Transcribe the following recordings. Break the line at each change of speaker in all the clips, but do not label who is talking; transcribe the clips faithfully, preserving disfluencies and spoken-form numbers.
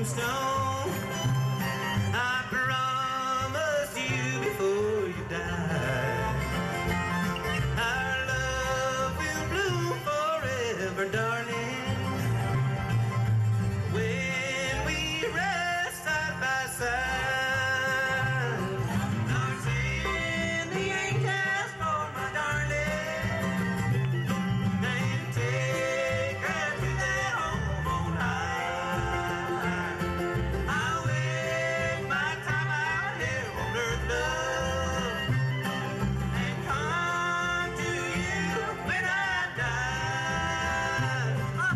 tombstone. I promised you before you died, our love will bloom forever, darling, when we rest side by side. Lord, send the angels for my darling and take her to their home on high. I'll wait my time out here on earth, love, and come to you when I die.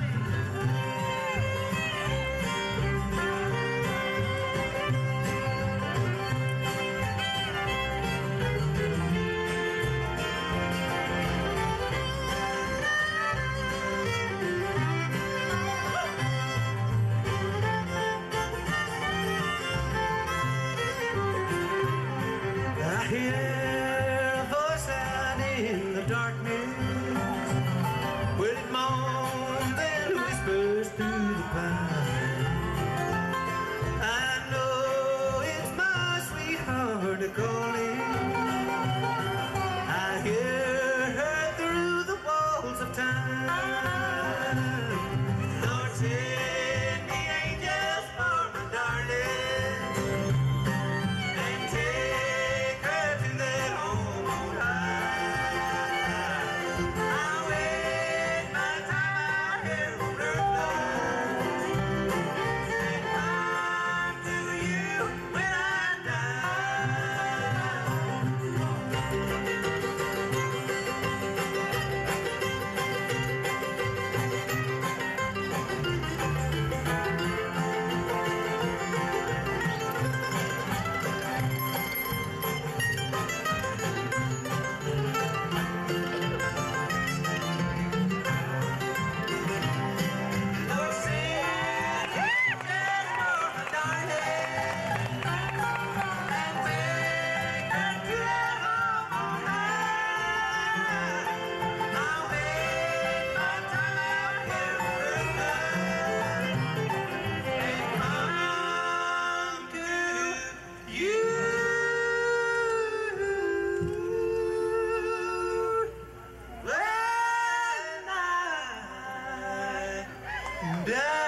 I hear a voice out in the darkness, will it moan then whispers through the pine. I know it's my sweetheart calling. I hear her through the walls of time. Lord, send the angels for my darling and take her to their home on high. I'll wait my time out here on earth, love, and come to you when I Lord, send the angels for my darling and take her to their home on high. I'll wait my time out here on earth, love, and come to you when I die.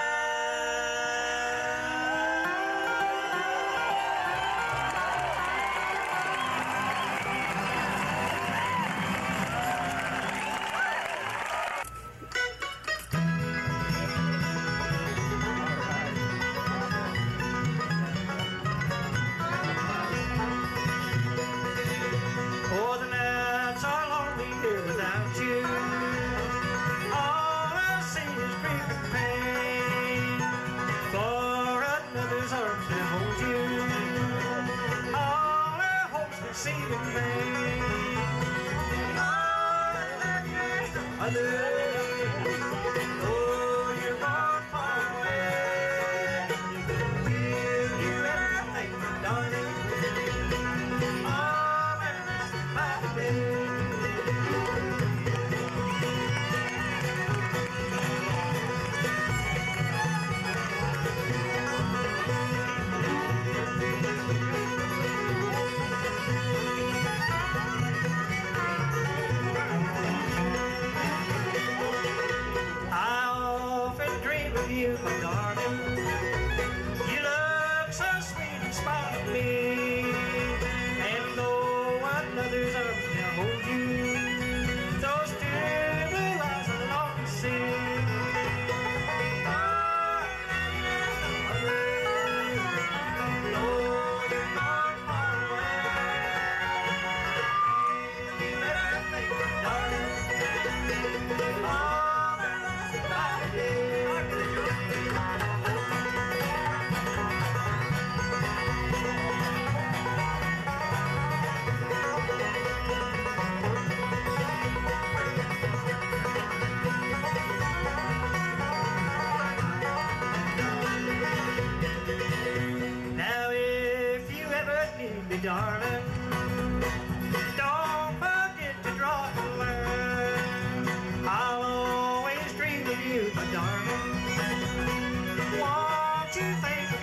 Oh, the nights are lonely here without you. All I see is grief and pain. For another's arms to hold you, all our hopes that seem in vain. Oh, there's no other. Oh, you're gone far away. Will you ever think, darling, oh, when this is my day? I often dream of you, my darling. You look so sweet and smile at me, and though another's arms can hold you, those tear blue eyes I long to see. Oh, there's no other. Oh, you're gone far away. Will you ever think, darling, oh, when this is my day? Now if you ever need me, darling, don't forget to drop a line. I'll always dream of you, my darling. Won't you think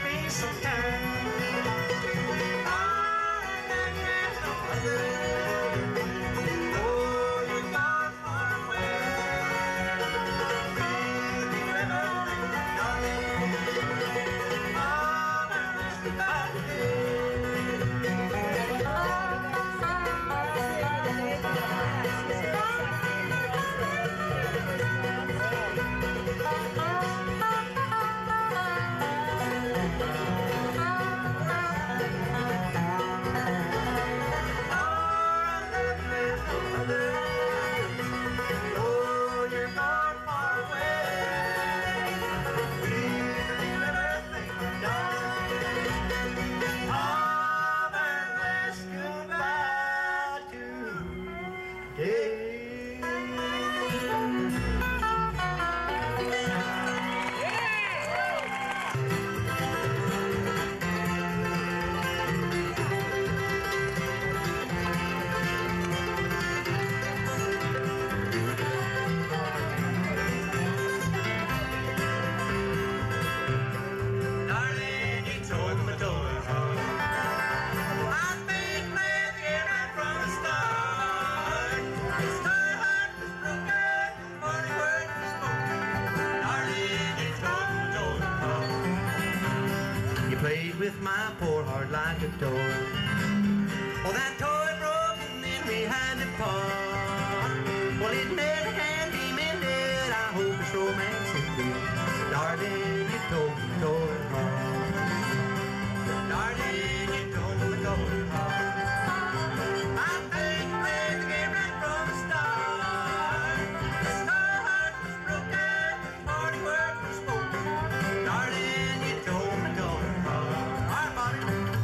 with my poor heart like a toy. Oh, that toy broke and then we had to part. Well, it never can be mended. I hope it's romance indeed. Darling, you told me toy heart. Darling, you told me toy heart. I think we played the game right from the start. The start was broken, the party words were spoken. Darling, you told me toy heart. All right, Bobby.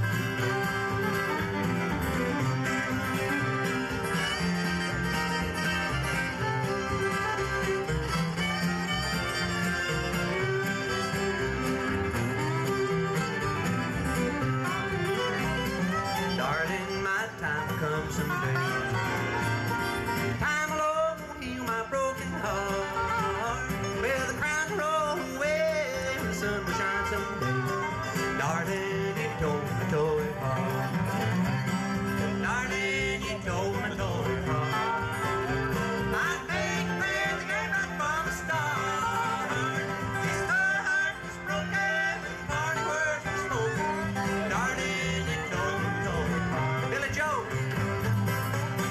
Darling, my time will come someday. Time alone will heal my broken heart. Well, the crown will roll away and the sun will shine someday. Darling, you told me toy heart. Darling, you told me toy heart. I think we played the game right from the start. This heart was broken and party words were spoken. Darling, you told me toy heart. Billy Joe.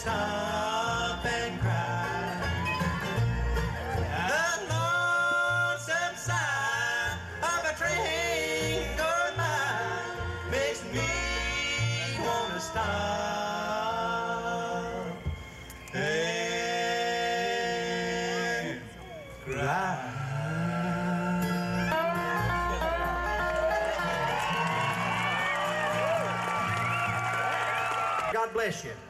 stop and cry. The lonesome sigh of a train going by makes me wanna stop and cry. God bless you.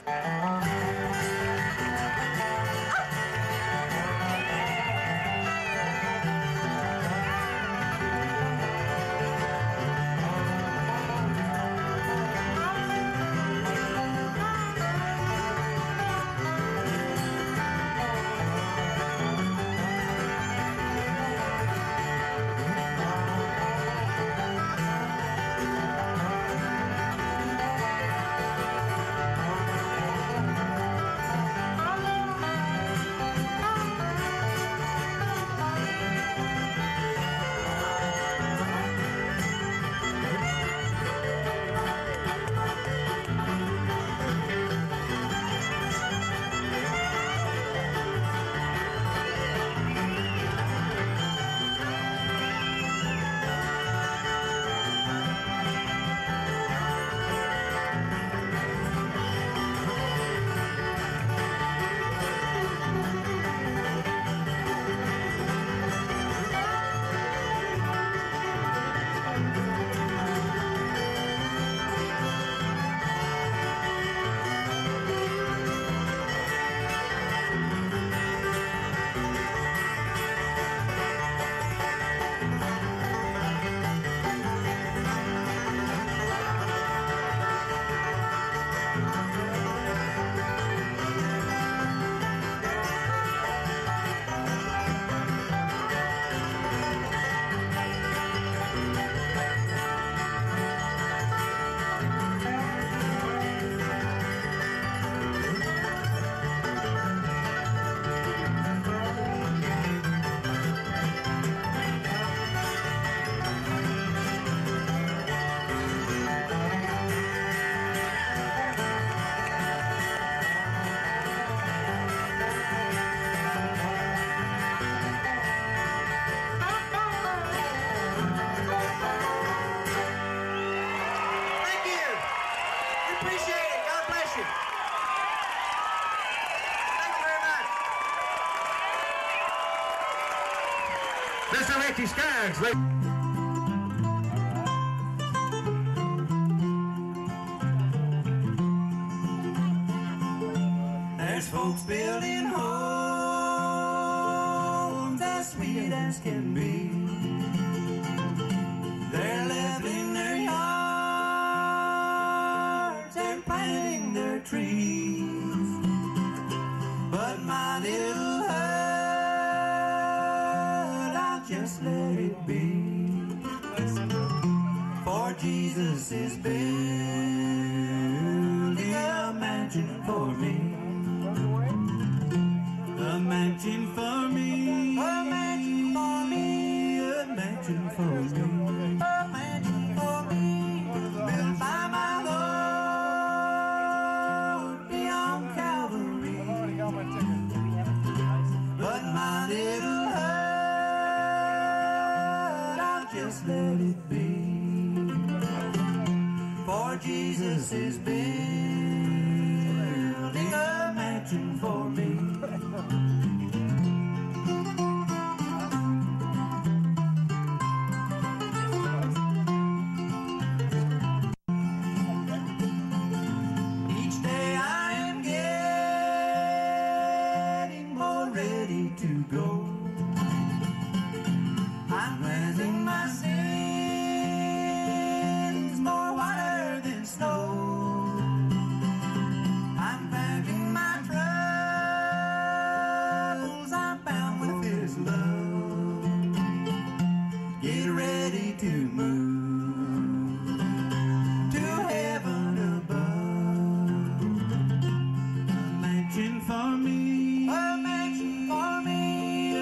Mister Ricky Skaggs.
There's folks building homes as sweet as can be. They're leveling their yards and planting their trees. But my little hut, I'll just let it be. For Jesus is building a mansion for me. A mansion for me, a mansion for me, a mansion for me, a mansion for me, built by my Lord beyond Calvary. But my little hut, I'll just let it be. For Jesus is building a mansion for me. Each day I am getting more ready to go. I'm cleansing my sins more whiter than snow. I'm packing my troubles I'm bound with His love. Get ready to move to heaven above. A mansion for me, a mansion for me, a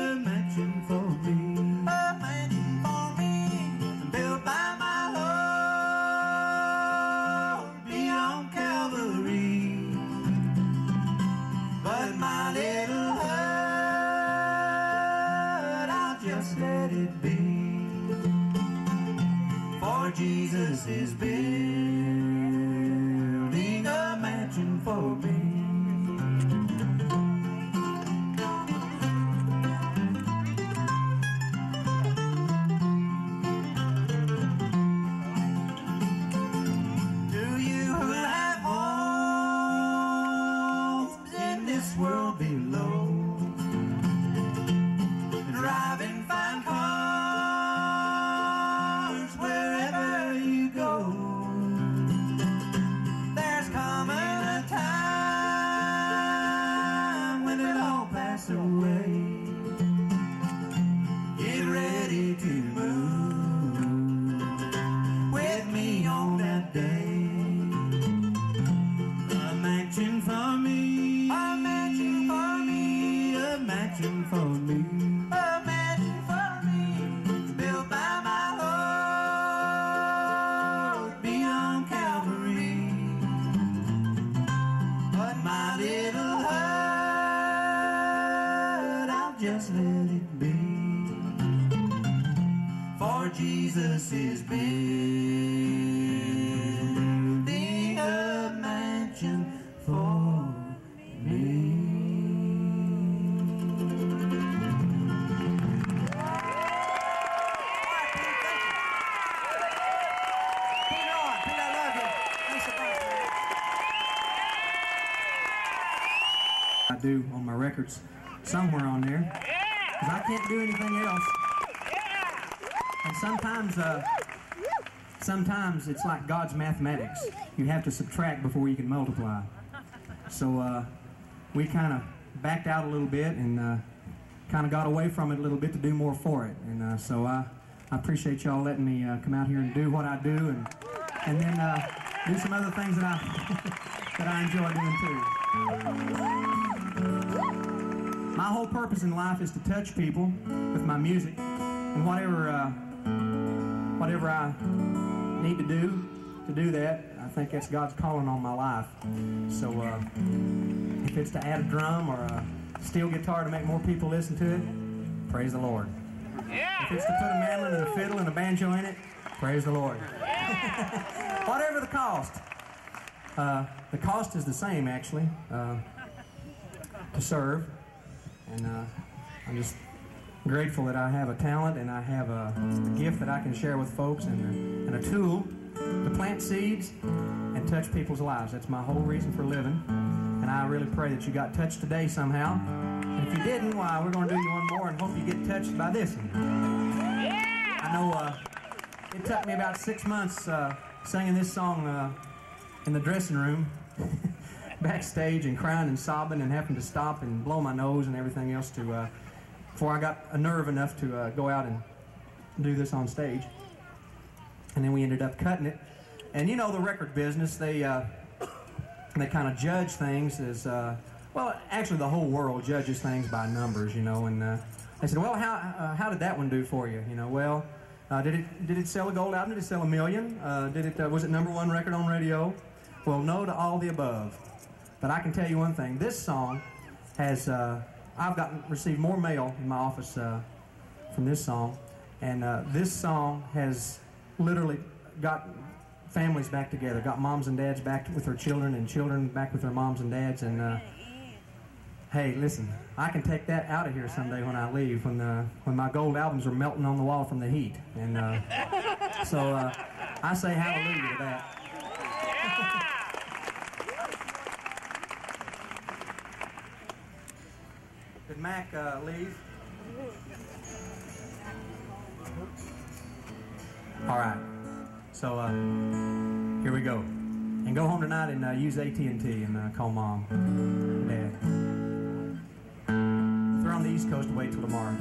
let it be. For Jesus is building a mansion for me. Do you have homes in this world below? Driving fine cars wherever you go. There's coming a time when it all passes away. Get ready to move with me on that day. A mansion for me, a mansion for me, a mansion for me. Just let it be. For Jesus is building a mansion for me. Peter on, Peter, I love you. Thanks so much. I do on my records. Somewhere on there, because I can't do anything else. And sometimes, uh, sometimes it's like God's mathematics. You have to subtract before you can multiply. So uh, we kind of backed out a little bit and uh, kind of got away from it a little bit to do more for it. And uh, so I, I appreciate y'all letting me uh, come out here and do what I do, and and then uh, do some other things that I that I enjoy doing too. My whole purpose in life is to touch people with my music, and whatever uh, whatever I need to do to do that, I think that's God's calling on my life. So uh, if it's to add a drum or a steel guitar to make more people listen to it, praise the Lord. Yeah. If it's to put a mandolin and a fiddle and a banjo in it, praise the Lord. Yeah. Whatever the cost. Uh, the cost is the same, actually, uh, to serve. And uh, I'm just grateful that I have a talent and I have a, a gift that I can share with folks, and a, and a tool to plant seeds and touch people's lives. That's my whole reason for living. And I really pray that you got touched today somehow. And if you didn't, why, we're going to do you one more and hope you get touched by this one. Yeah. I know uh, it took me about six months uh, singing this song uh, in the dressing room. Backstage and crying and sobbing and having to stop and blow my nose and everything else to uh, before I got a nerve enough to uh, go out and do this on stage. And then we ended up cutting it. And you know, the record business, they uh, they kind of judge things as uh, well. Actually, the whole world judges things by numbers, you know. And uh, they said, well, how uh, how did that one do for you? You know, well, uh, did it did it sell a gold album? Did it sell a million? Uh, did it uh, was it number one record on radio? Well, no to all the above. But I can tell you one thing, this song has, uh, I've gotten, received more mail in my office uh, from this song, and uh, this song has literally got families back together, got moms and dads back with their children, and children back with their moms and dads, and uh, hey, listen, I can take that out of here someday when I leave, when, the, when my gold albums are melting on the wall from the heat, and uh, so uh, I say hallelujah to that. Did Mac uh, leave? All right. So uh, here we go. And go home tonight and uh, use A T and T and uh, call Mom and Dad. If they're on the East Coast, wait till tomorrow.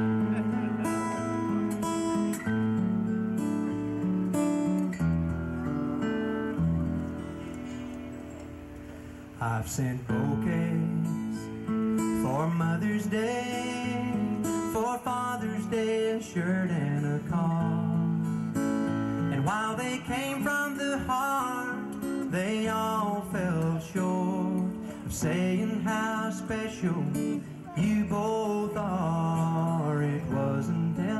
I've sent bouquets for Mother's Day, for Father's Day, a shirt and a car. And while they came from the heart, they all fell short of saying how special you both are. It wasn't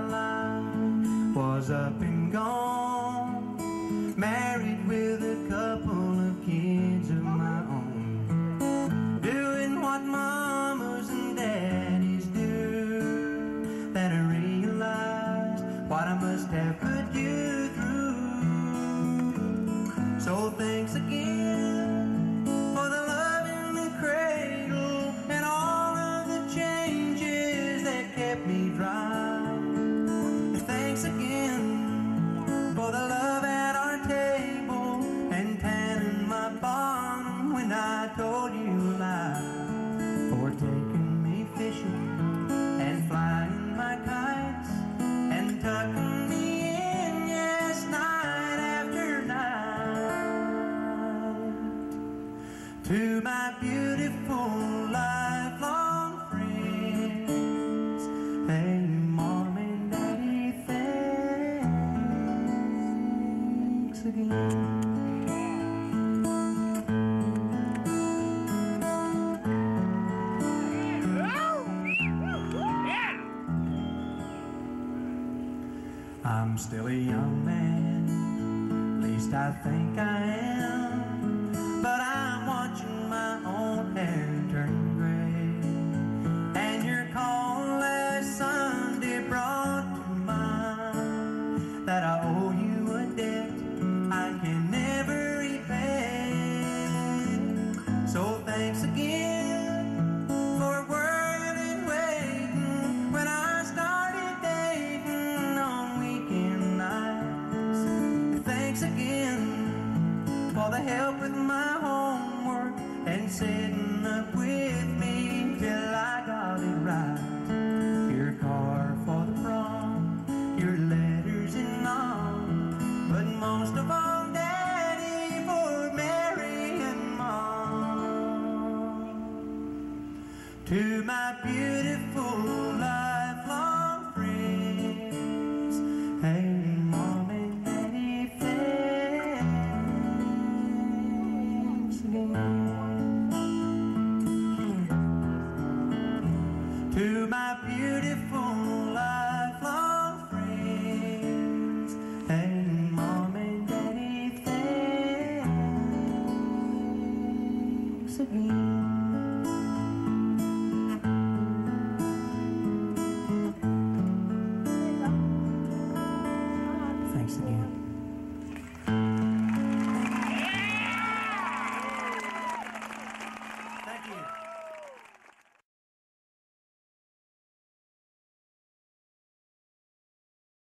was up and gone, married with a couple of kids of my own, doing what mamas and daddies do. Then I realized what I must have put you through. So thanks again for the love in the cradle and all of the changes that kept me dry. Thanks again for the love at our table and tanning my bottom when I told you a lie, for taking me fishing and flying my kites and tucking me in, yes, night after night. To my beautiful lifelong friends, hey Mom and Daddy, thanks again. I'm still a young man, at least I think I am, but I'm watching my own hair turn gray. And your call last Sunday brought to mind that I owe you a debt I can never repay. So thanks again for worrying and waiting when I started dating on weekend nights. Thanks again for the help with my homework and sitting up with me till I got it right. Your car for the prom, your letters and all, but most of all, Daddy, for Mary and Mom. To my beautiful